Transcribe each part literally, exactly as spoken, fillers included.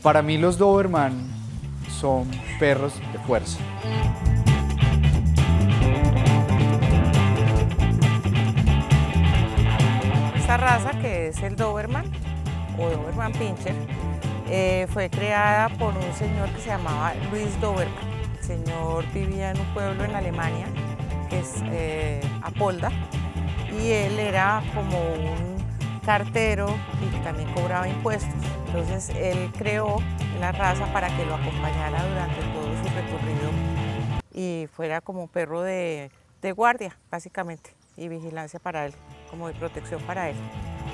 Para mí los Doberman son perros de fuerza. Esta raza, que es el Doberman o Doberman Pinscher, eh, fue creada por un señor que se llamaba Louis Doberman. El señor vivía en un pueblo en Alemania, que es eh, Apolda, y él era como un cartero y también cobraba impuestos. Entonces él creó la raza para que lo acompañara durante todo su recorrido y fuera como un perro de, de guardia, básicamente, y vigilancia para él, como de protección para él.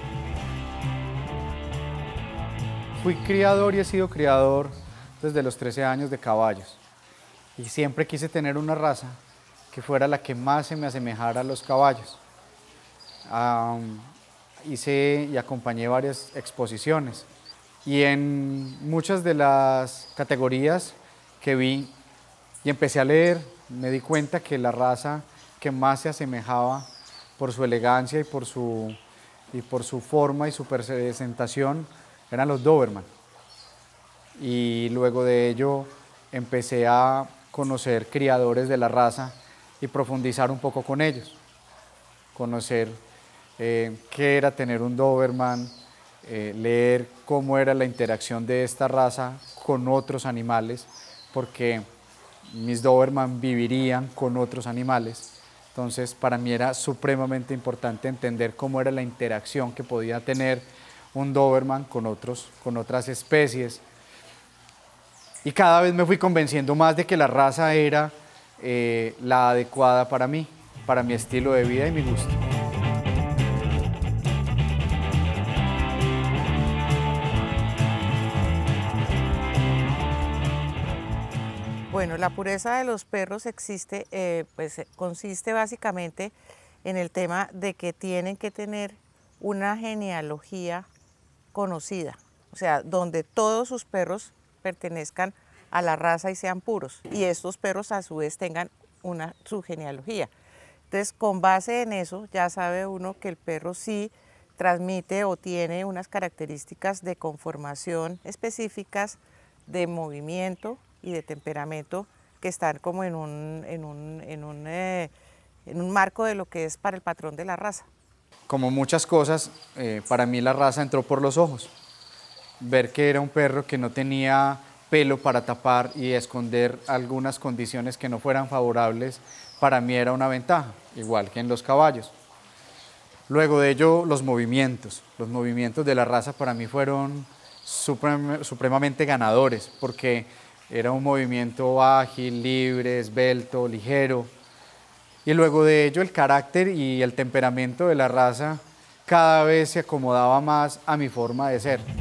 Fui criador y he sido criador desde los trece años de caballos. Y siempre quise tener una raza que fuera la que más se me asemejara a los caballos. Um, hice y acompañé varias exposiciones. Y en muchas de las categorías que vi y empecé a leer, me di cuenta que la raza que más se asemejaba por su elegancia y por su, y por su forma y su presentación eran los Doberman. Y luego de ello empecé a conocer criadores de la raza y profundizar un poco con ellos. Conocer eh, qué era tener un Doberman, eh, leer cómo era la interacción de esta raza con otros animales, porque mis Doberman vivirían con otros animales. Entonces, para mí era supremamente importante entender cómo era la interacción que podía tener un Doberman con, otros, con otras especies. Y cada vez me fui convenciendo más de que la raza era eh, la adecuada para mí, para mi estilo de vida y mi gusto. Bueno, la pureza de los perros existe, eh, pues consiste básicamente en el tema de que tienen que tener una genealogía conocida, o sea, donde todos sus perros pertenezcan a la raza y sean puros, y estos perros a su vez tengan una, su genealogía. Entonces, con base en eso, ya sabe uno que el perro sí transmite o tiene unas características de conformación específicas, de movimiento y de temperamento que están como en un, en un, en un, eh, en un marco de lo que es para el patrón de la raza. Como muchas cosas, eh, para mí la raza entró por los ojos. Ver que era un perro que no tenía pelo para tapar y esconder algunas condiciones que no fueran favorables, para mí era una ventaja, igual que en los caballos. Luego de ello, los movimientos. Los movimientos de la raza para mí fueron suprem- supremamente ganadores, porque era un movimiento ágil, libre, esbelto, ligero. Y luego de ello, el carácter y el temperamento de la raza cada vez se acomodaba más a mi forma de ser.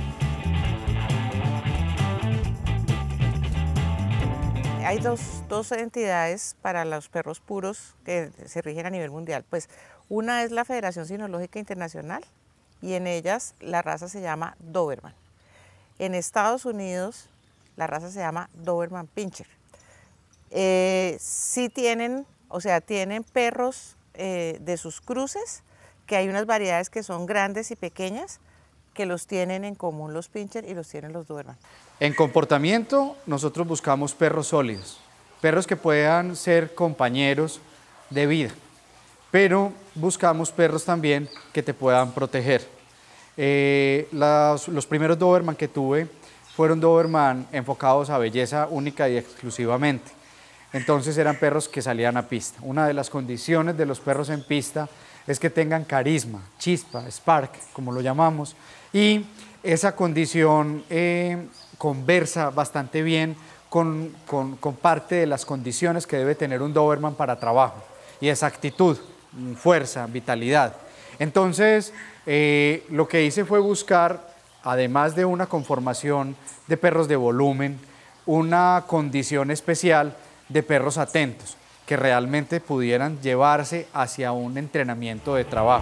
Hay dos, dos entidades para los perros puros que se rigen a nivel mundial. Pues una es la Federación Cinológica Internacional y en ellas la raza se llama Doberman. En Estados Unidos la raza se llama Doberman Pinscher. Eh, sí tienen, o sea, tienen perros eh, de sus cruces, que hay unas variedades que son grandes y pequeñas, que los tienen en común los Pinscher y los tienen los Doberman. En comportamiento, nosotros buscamos perros sólidos, perros que puedan ser compañeros de vida, pero buscamos perros también que te puedan proteger. Eh, las, los primeros Doberman que tuve fueron Doberman enfocados a belleza única y exclusivamente. Entonces eran perros que salían a pista. Una de las condiciones de los perros en pista es que tengan carisma, chispa, spark, como lo llamamos, y esa condición eh, conversa bastante bien con, con, con parte de las condiciones que debe tener un Doberman para trabajo, y esa actitud, fuerza, vitalidad. Entonces, eh, lo que hice fue buscar, además de una conformación de perros de volumen, una condición especial de perros atentos, que realmente pudieran llevarse hacia un entrenamiento de trabajo.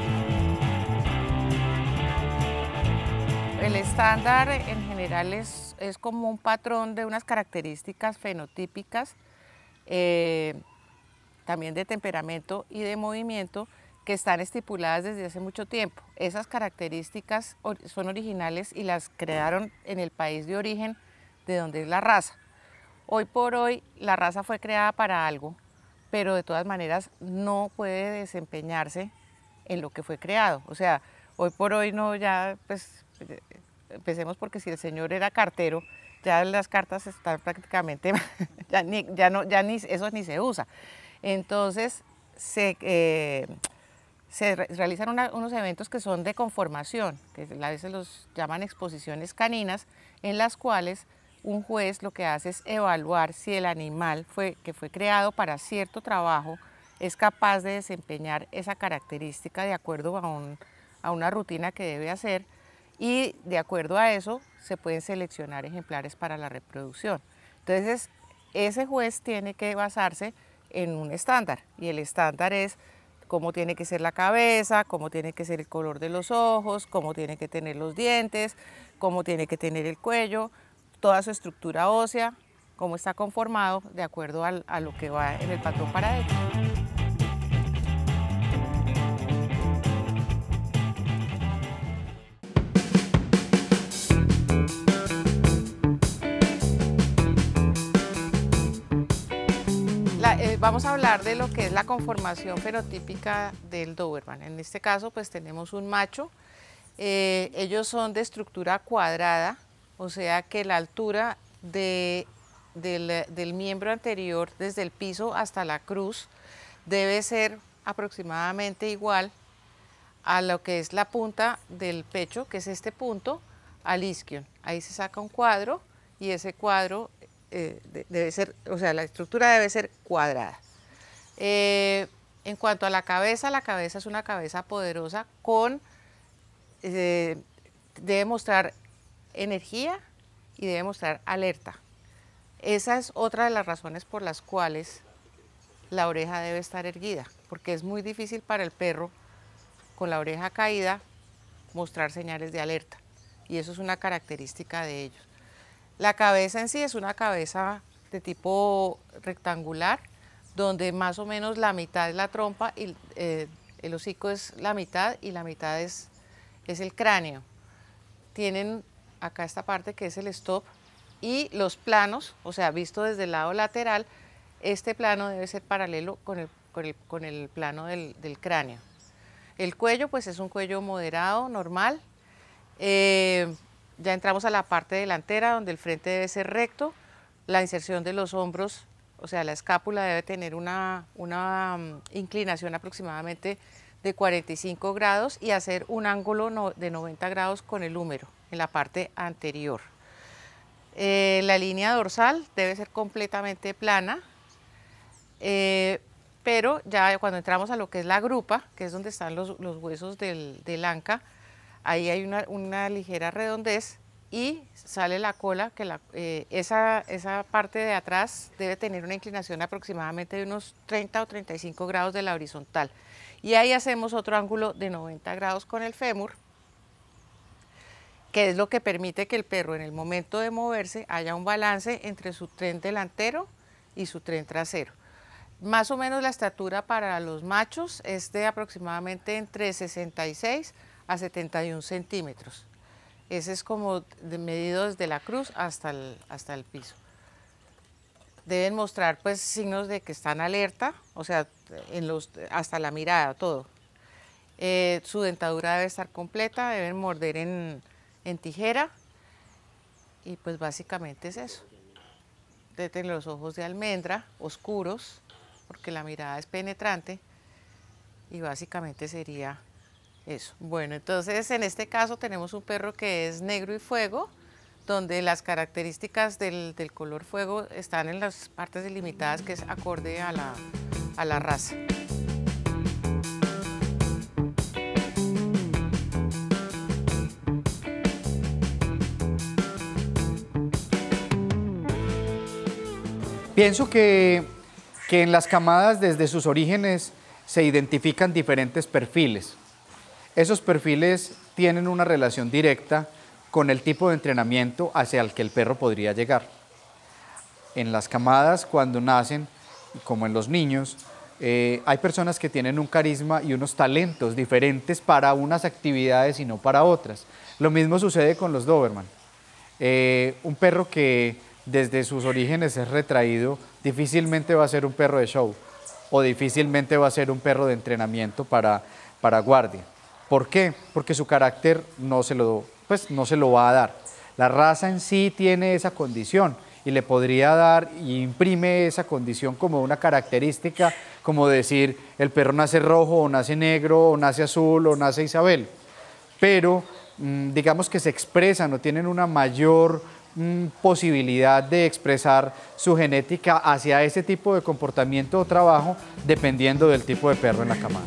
El estándar en general es, es como un patrón de unas características fenotípicas, eh, también de temperamento y de movimiento, que están estipuladas desde hace mucho tiempo. Esas características son originales y las crearon en el país de origen de donde es la raza. Hoy por hoy la raza fue creada para algo, pero de todas maneras no puede desempeñarse en lo que fue creado. O sea, hoy por hoy no ya, pues, empecemos porque si el señor era cartero, ya las cartas están prácticamente, ya, ni, ya, no, ya ni, eso ni se usa. Entonces, se, eh, se realizan una, unos eventos que son de conformación, que a veces los llaman exposiciones caninas, en las cuales un juez lo que hace es evaluar si el animal fue, que fue creado para cierto trabajo es capaz de desempeñar esa característica de acuerdo a, un, a una rutina que debe hacer, y de acuerdo a eso se pueden seleccionar ejemplares para la reproducción. Entonces, ese juez tiene que basarse en un estándar, y el estándar es cómo tiene que ser la cabeza, cómo tiene que ser el color de los ojos, cómo tiene que tener los dientes, cómo tiene que tener el cuello, toda su estructura ósea, cómo está conformado de acuerdo al, a lo que va en el patrón para ello. La, eh, vamos a hablar de lo que es la conformación fenotípica del Doberman. En este caso, pues tenemos un macho. Eh, ellos son de estructura cuadrada, o sea que la altura de, del, del miembro anterior desde el piso hasta la cruz debe ser aproximadamente igual a lo que es la punta del pecho, que es este punto, al isquion. Ahí se saca un cuadro y ese cuadro eh, debe ser, o sea, la estructura debe ser cuadrada. Eh, en cuanto a la cabeza, la cabeza es una cabeza poderosa con, eh, debe mostrar energía y debe mostrar alerta. Esa es otra de las razones por las cuales la oreja debe estar erguida, porque es muy difícil para el perro con la oreja caída mostrar señales de alerta, y eso es una característica de ellos. La cabeza en sí es una cabeza de tipo rectangular, donde más o menos la mitad es la trompa y eh, el hocico es la mitad y la mitad es, es el cráneo. Tienen acá esta parte que es el stop, y los planos, o sea, visto desde el lado lateral, este plano debe ser paralelo con el, con el, con el plano del, del cráneo. El cuello, pues es un cuello moderado, normal. Eh, ya entramos a la parte delantera, donde el frente debe ser recto. La inserción de los hombros, o sea, la escápula debe tener una, una um, inclinación aproximadamente de cuarenta y cinco grados y hacer un ángulo no, de noventa grados con el húmero en la parte anterior. Eh, la línea dorsal debe ser completamente plana, eh, pero ya cuando entramos a lo que es la grupa, que es donde están los, los huesos del, del anca, ahí hay una, una ligera redondez y sale la cola, que la, eh, esa, esa parte de atrás debe tener una inclinación aproximadamente de unos treinta o treinta y cinco grados de la horizontal. Y ahí hacemos otro ángulo de noventa grados con el fémur, que es lo que permite que el perro en el momento de moverse haya un balance entre su tren delantero y su tren trasero. Más o menos la estatura para los machos es de aproximadamente entre sesenta y seis a setenta y un centímetros. Ese es como de medido desde la cruz hasta el, hasta el piso. Deben mostrar pues signos de que están alerta, o sea, en los, hasta la mirada, todo. Eh, su dentadura debe estar completa, deben morder en, en tijera, y pues básicamente es eso. Deben tener los ojos de almendra, oscuros, porque la mirada es penetrante, y básicamente sería eso. Bueno, entonces en este caso tenemos un perro que es negro y fuego, donde las características del, del color fuego están en las partes delimitadas, que es acorde a la, a la raza. Pienso que, que en las camadas desde sus orígenes se identifican diferentes perfiles. Esos perfiles tienen una relación directa con el tipo de entrenamiento hacia el que el perro podría llegar. En las camadas, cuando nacen, como en los niños, eh, hay personas que tienen un carisma y unos talentos diferentes para unas actividades y no para otras. Lo mismo sucede con los Doberman. Eh, un perro que desde sus orígenes es retraído difícilmente va a ser un perro de show o difícilmente va a ser un perro de entrenamiento para, para guardia. ¿Por qué? Porque su carácter no se, lo, pues, no se lo va a dar. La raza en sí tiene esa condición y le podría dar y imprime esa condición como una característica, como decir el perro nace rojo o nace negro o nace azul o nace Isabel. Pero mmm, digamos que se expresan o tienen una mayor mmm, posibilidad de expresar su genética hacia ese tipo de comportamiento o trabajo dependiendo del tipo de perro en la camada.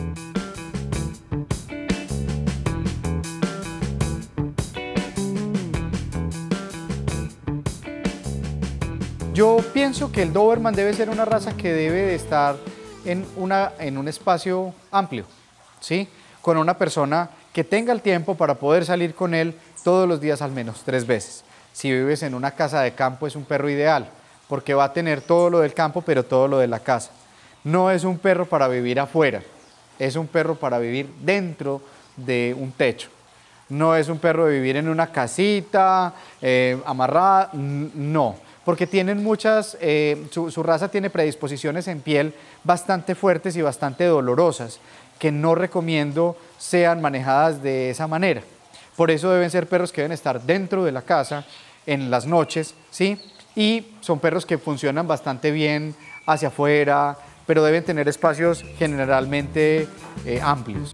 Yo pienso que el Doberman debe ser una raza que debe de estar en, una, en un espacio amplio, ¿sí? Con una persona que tenga el tiempo para poder salir con él todos los días al menos tres veces. Si vives en una casa de campo es un perro ideal, porque va a tener todo lo del campo, pero todo lo de la casa. No es un perro para vivir afuera, es un perro para vivir dentro de un techo. No es un perro de vivir en una casita, eh, amarrada, no. Porque tienen muchas, eh, su, su raza tiene predisposiciones en piel bastante fuertes y bastante dolorosas, que no recomiendo sean manejadas de esa manera. Por eso deben ser perros que deben estar dentro de la casa, en las noches, ¿sí? Y son perros que funcionan bastante bien hacia afuera, pero deben tener espacios generalmente eh, amplios.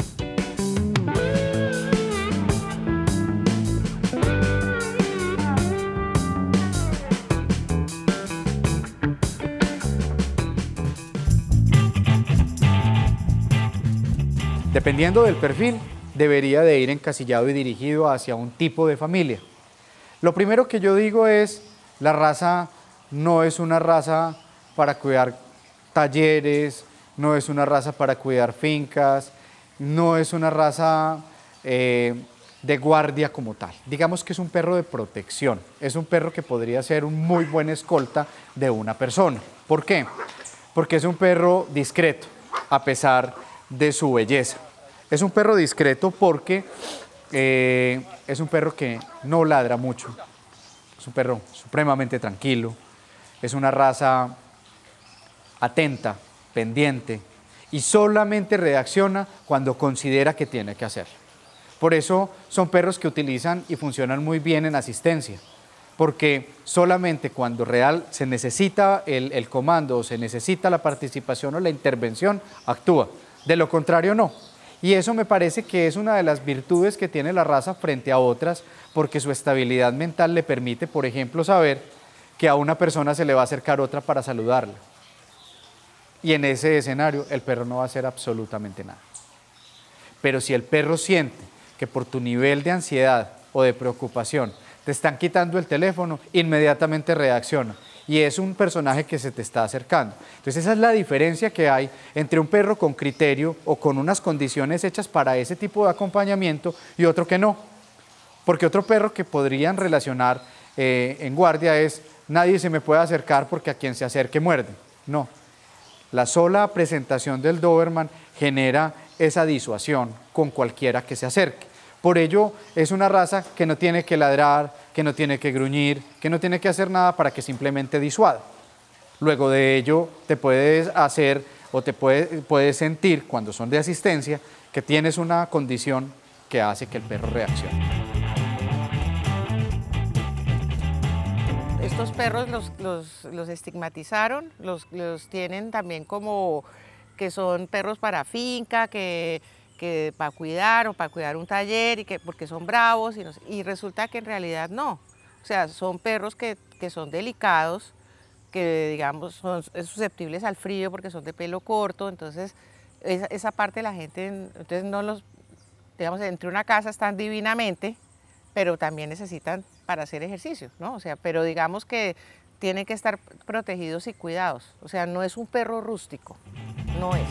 Dependiendo del perfil, debería de ir encasillado y dirigido hacia un tipo de familia. Lo primero que yo digo es, la raza no es una raza para cuidar talleres, no es una raza para cuidar fincas, no es una raza eh, de guardia como tal. Digamos que es un perro de protección, es un perro que podría ser un muy buen escolta de una persona. ¿Por qué? Porque es un perro discreto, a pesar de su belleza. Es un perro discreto porque eh, es un perro que no ladra mucho, es un perro supremamente tranquilo, es una raza atenta, pendiente y solamente reacciona cuando considera que tiene que hacerlo. Por eso son perros que utilizan y funcionan muy bien en asistencia, porque solamente cuando real se necesita el, el comando o se necesita la participación o la intervención, actúa. De lo contrario, no. Y eso me parece que es una de las virtudes que tiene la raza frente a otras, porque su estabilidad mental le permite, por ejemplo, saber que a una persona se le va a acercar otra para saludarla. Y en ese escenario el perro no va a hacer absolutamente nada. Pero si el perro siente que por tu nivel de ansiedad o de preocupación te están quitando el teléfono, inmediatamente reacciona. Y es un personaje que se te está acercando. Entonces esa es la diferencia que hay entre un perro con criterio o con unas condiciones hechas para ese tipo de acompañamiento y otro que no. Porque otro perro que podrían relacionar eh, en guardia es nadie se me puede acercar porque a quien se acerque muerde. No. La sola presentación del Doberman genera esa disuasión con cualquiera que se acerque. Por ello es una raza que no tiene que ladrar, que no tiene que gruñir, que no tiene que hacer nada para que simplemente disuada. Luego de ello te puedes hacer o te puedes, puedes sentir cuando son de asistencia que tienes una condición que hace que el perro reaccione. Estos perros los, los, los estigmatizaron, los, los tienen también como que son perros para finca, que... que para cuidar o para cuidar un taller y que porque son bravos y, no, y resulta que en realidad no. O sea, son perros que, que son delicados, que digamos son susceptibles al frío porque son de pelo corto, entonces esa, esa parte la gente, entonces no los, digamos, entre una casa están divinamente, pero también necesitan para hacer ejercicio, ¿no? O sea, pero digamos que tienen que estar protegidos y cuidados. O sea, no es un perro rústico, no es.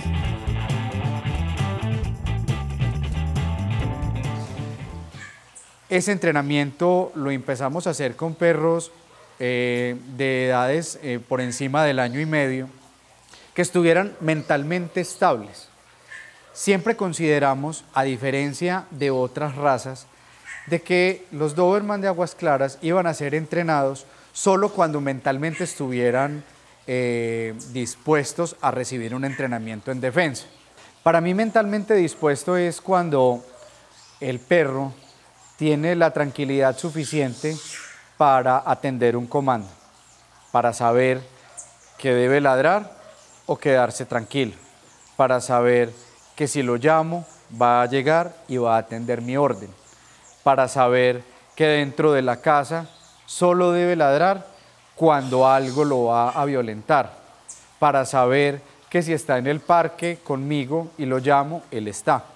Ese entrenamiento lo empezamos a hacer con perros eh, de edades eh, por encima del año y medio que estuvieran mentalmente estables. Siempre consideramos, a diferencia de otras razas, de que los Doberman de Aguas Claras iban a ser entrenados solo cuando mentalmente estuvieran eh, dispuestos a recibir un entrenamiento en defensa. Para mí mentalmente dispuesto es cuando el perro tiene la tranquilidad suficiente para atender un comando, para saber que debe ladrar o quedarse tranquilo, para saber que si lo llamo va a llegar y va a atender mi orden, para saber que dentro de la casa solo debe ladrar cuando algo lo va a violentar, para saber que si está en el parque conmigo y lo llamo, él está.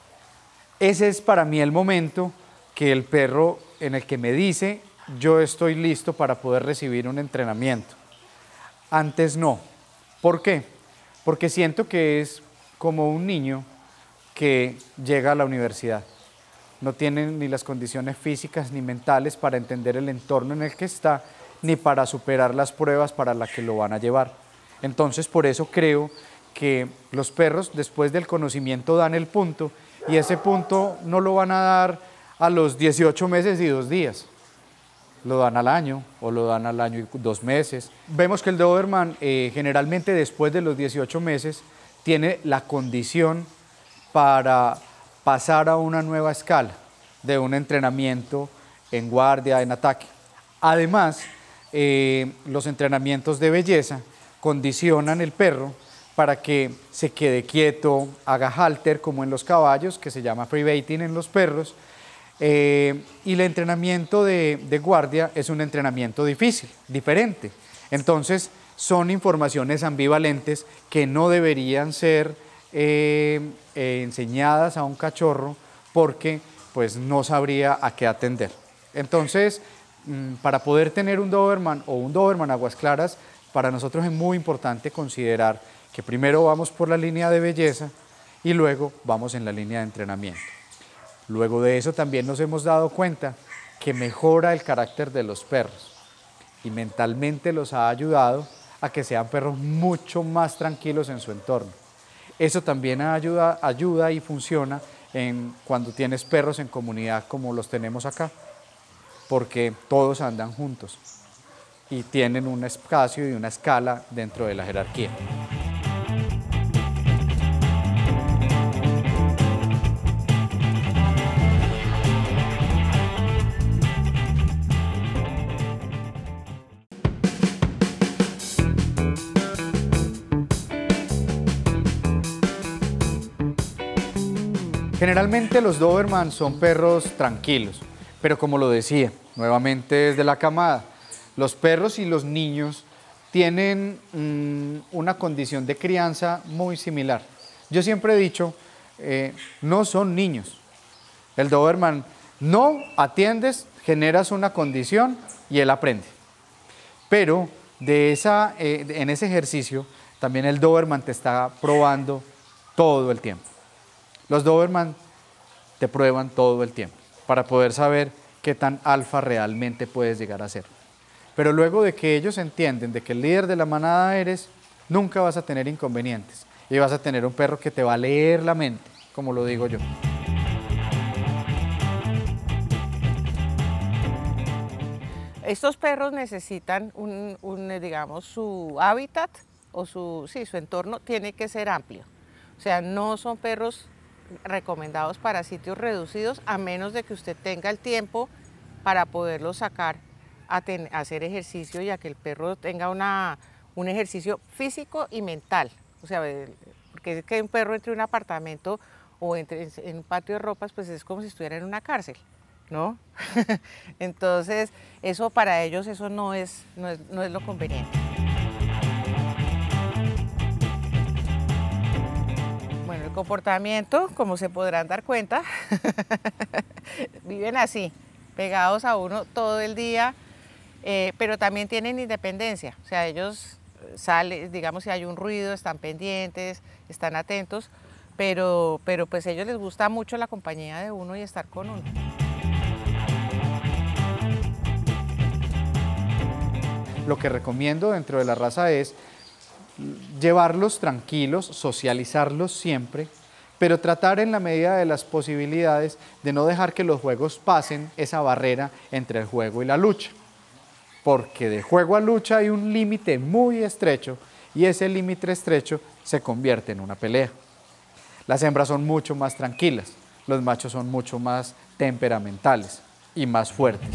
Ese es para mí el momento que el perro en el que me dice yo estoy listo para poder recibir un entrenamiento. Antes no. ¿Por qué? Porque siento que es como un niño que llega a la universidad. No tiene ni las condiciones físicas ni mentales para entender el entorno en el que está, ni para superar las pruebas para las que lo van a llevar. Entonces, por eso creo que los perros, después del conocimiento, dan el punto, y ese punto no lo van a dar a los dieciocho meses y dos días. Lo dan al año, o lo dan al año y dos meses. Vemos que el Doberman, eh, generalmente después de los dieciocho meses, tiene la condición para pasar a una nueva escala de un entrenamiento en guardia, en ataque. Además, eh, los entrenamientos de belleza condicionan el perro para que se quede quieto, haga halter como en los caballos, que se llama free baiting en los perros, eh, y el entrenamiento de, de guardia es un entrenamiento difícil, diferente. Entonces, son informaciones ambivalentes que no deberían ser eh, eh, enseñadas a un cachorro porque pues, no sabría a qué atender. Entonces, mmm, para poder tener un Doberman o un Doberman Aguas Claras, para nosotros es muy importante considerar que primero vamos por la línea de belleza y luego vamos en la línea de entrenamiento. Luego de eso también nos hemos dado cuenta que mejora el carácter de los perros y mentalmente los ha ayudado a que sean perros mucho más tranquilos en su entorno. Eso también ayuda, ayuda y funciona en cuando tienes perros en comunidad como los tenemos acá, porque todos andan juntos y tienen un espacio y una escala dentro de la jerarquía. Generalmente los Doberman son perros tranquilos, pero como lo decía, nuevamente desde la camada, los perros y los niños tienen mmm, una condición de crianza muy similar. Yo siempre he dicho, eh, no son niños. El Doberman no atiendes, generas una condición y él aprende. Pero de esa, eh, en ese ejercicio también el Doberman te está probando todo el tiempo. Los Doberman te prueban todo el tiempo para poder saber qué tan alfa realmente puedes llegar a ser. Pero luego de que ellos entienden de que el líder de la manada eres, nunca vas a tener inconvenientes y vas a tener un perro que te va a leer la mente, como lo digo yo. Estos perros necesitan un, un, digamos, su hábitat o su, sí, su entorno tiene que ser amplio. O sea, no son perros recomendados para sitios reducidos a menos de que usted tenga el tiempo para poderlos sacar a, ten, a hacer ejercicio y a que el perro tenga una, un ejercicio físico y mental. O sea, porque es que un perro entre un apartamento o entre, en un patio de ropas, pues es como si estuviera en una cárcel, ¿no? Entonces, eso para ellos eso no es, no es, no es lo conveniente. Bueno, el comportamiento, como se podrán dar cuenta, viven así, pegados a uno todo el día, eh, pero también tienen independencia. O sea, ellos salen, digamos, si hay un ruido, están pendientes, están atentos, pero, pero pues a ellos les gusta mucho la compañía de uno y estar con uno. Lo que recomiendo dentro de la raza es llevarlos tranquilos, socializarlos siempre, pero tratar en la medida de las posibilidades de no dejar que los juegos pasen esa barrera entre el juego y la lucha. Porque de juego a lucha hay un límite muy estrecho y ese límite estrecho se convierte en una pelea. Las hembras son mucho más tranquilas, los machos son mucho más temperamentales y más fuertes.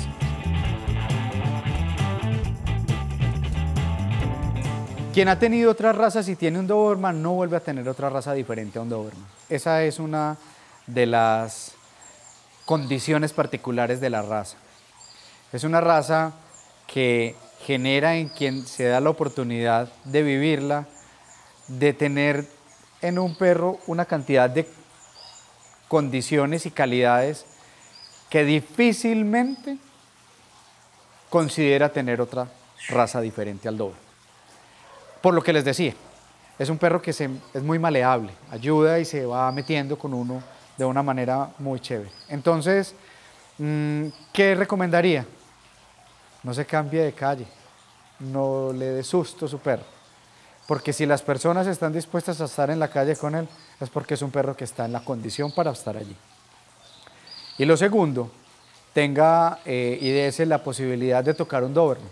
Quien ha tenido otras razas y tiene un Doberman no vuelve a tener otra raza diferente a un Doberman. Esa es una de las condiciones particulares de la raza. Es una raza que genera en quien se da la oportunidad de vivirla, de tener en un perro una cantidad de condiciones y calidades que difícilmente considera tener otra raza diferente al Doberman. Por lo que les decía, es un perro que se, es muy maleable, ayuda y se va metiendo con uno de una manera muy chévere. Entonces, ¿qué recomendaría? No se cambie de calle, no le dé susto a su perro, porque si las personas están dispuestas a estar en la calle con él, es porque es un perro que está en la condición para estar allí. Y lo segundo, tenga eh, y dése la posibilidad de tocar un Doberman.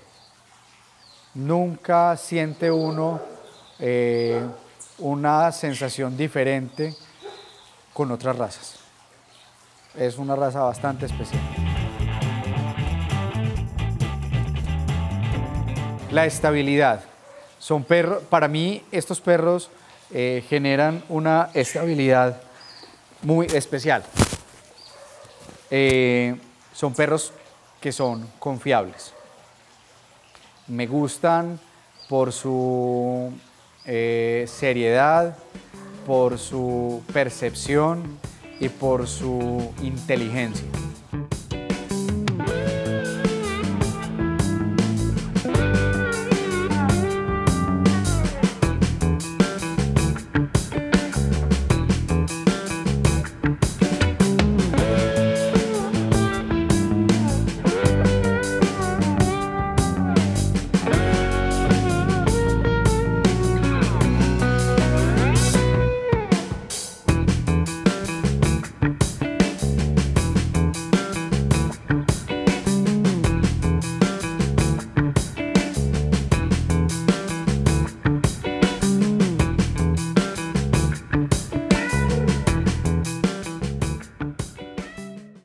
Nunca siente uno eh, una sensación diferente con otras razas. Es una raza bastante especial. La estabilidad. Son perros, para mí estos perros eh, generan una estabilidad muy especial. Eh, son perros que son confiables. Me gustan por su eh, seriedad, por su percepción y por su inteligencia.